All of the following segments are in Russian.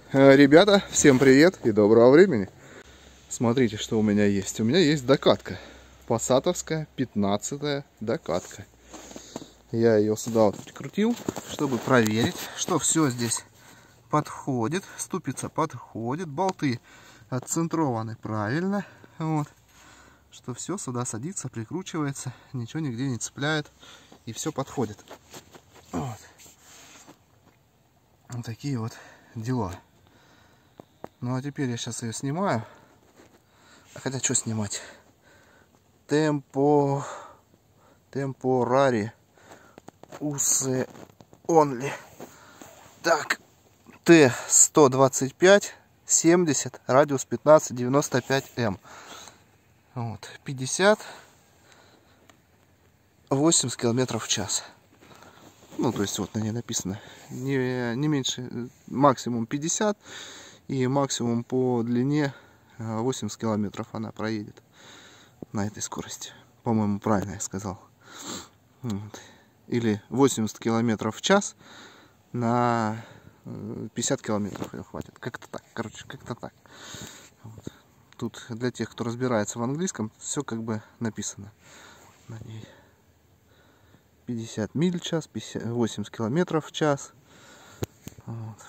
Ребята, всем привет и доброго времени. Смотрите, что у меня есть. У меня есть докатка. Пассатовская 15-я докатка. Я ее сюда вот прикрутил, чтобы проверить, что все здесь подходит. Ступица подходит, болты отцентрованы правильно. Вот. Что все сюда садится, прикручивается, ничего нигде не цепляет. И все подходит. Вот. Вот такие вот дела. Ну а теперь я сейчас ее снимаю. Хотя что снимать? Temporary Use Only. Так, Т-125 70, радиус 15, 95 М. Вот, 50-80 километров в час. Ну, то есть вот на ней написано не меньше, максимум 50 и максимум по длине 80 километров она проедет на этой скорости. По-моему, правильно я сказал. Вот. Или 80 километров в час на 50 километров ее хватит. Как-то так, короче, как-то так. Вот. Тут для тех, кто разбирается в английском, все как бы написано на ней. 50 миль в час, 80 километров в час. Вот.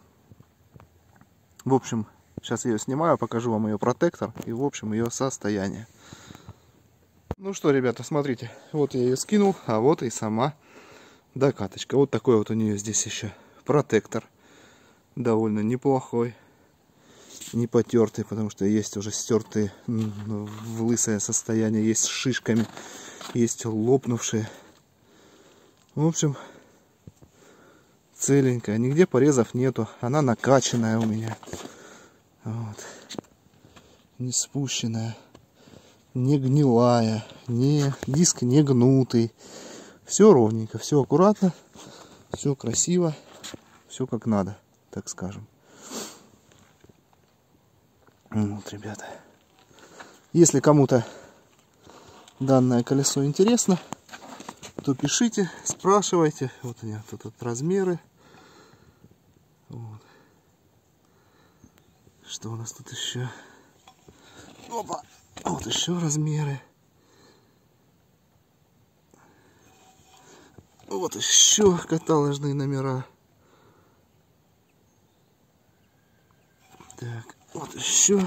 В общем, сейчас я ее снимаю, покажу вам ее протектор и, в общем, ее состояние. Ну что, ребята, смотрите, вот я ее скинул, а вот и сама докаточка. Вот такой вот у нее здесь еще протектор. Довольно неплохой, не потертый, потому что есть уже стертые в лысое состояние, есть с шишками, есть лопнувшие. В общем, целенькая, нигде порезов нету, она накачанная у меня. Вот. Не спущенная, не гнилая, диск не гнутый. Все ровненько, все аккуратно, все красиво, все как надо, так скажем. Вот, ребята. Если кому-то данное колесо интересно, то пишите, спрашивайте. Вот они, тут размеры. Вот. Что у нас тут еще? Опа! Вот еще размеры. Вот еще каталожные номера. Так, вот еще.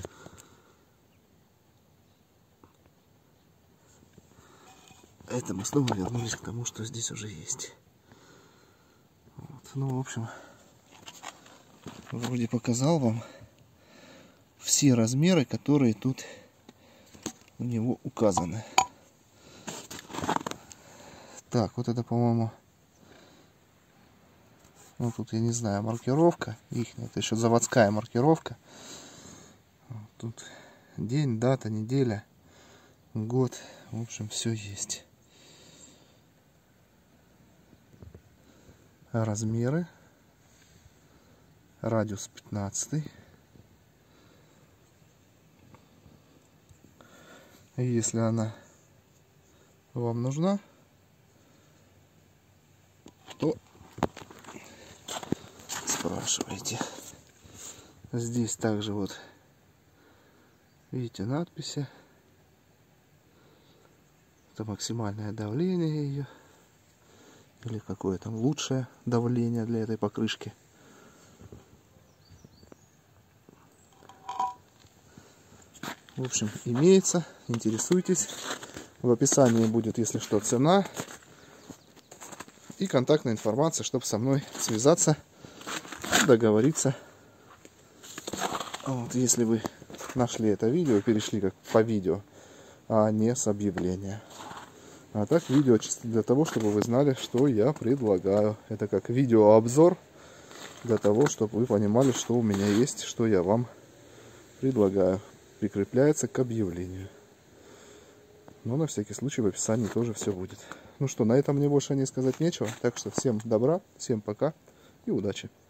Это мы снова вернулись к тому, что здесь уже есть. Вот. Ну, в общем, вроде показал вам все размеры, которые тут у него указаны. Так, вот это, по-моему, ну тут я не знаю, маркировка их, это еще заводская маркировка. Вот тут день, дата, неделя, год, в общем, все есть. Размеры, радиус 15. Если она вам нужна, то спрашивайте. Здесь также вот видите надписи. Это максимальное давление ее. Или какое там лучшее давление для этой покрышки. В общем, имеется. Интересуйтесь. В описании будет, если что, цена и контактная информация, чтобы со мной связаться, договориться. Вот, если вы нашли это видео, перешли как по видео, а не с объявления. А так видео чисто для того, чтобы вы знали, что я предлагаю. Это как видеообзор для того, чтобы вы понимали, что у меня есть, что я вам предлагаю. Прикрепляется к объявлению. Но на всякий случай в описании тоже все будет. Ну что, на этом мне больше не сказать нечего. Так что всем добра, всем пока и удачи.